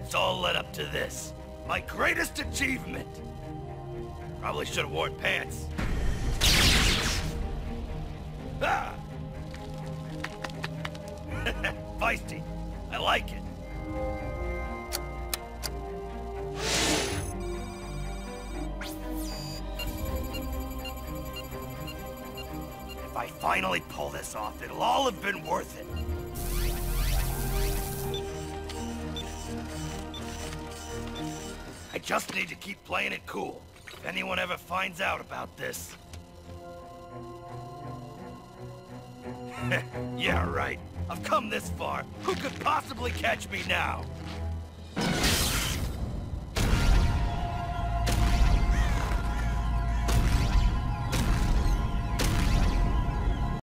It's all led up to this. My greatest achievement. Probably should have worn pants. Ah! Feisty. I like it. If I finally pull this off, it'll all have been worth it. I just need to keep playing it cool. If anyone ever finds out about this... Yeah, right. I've come this far. Who could possibly catch me now?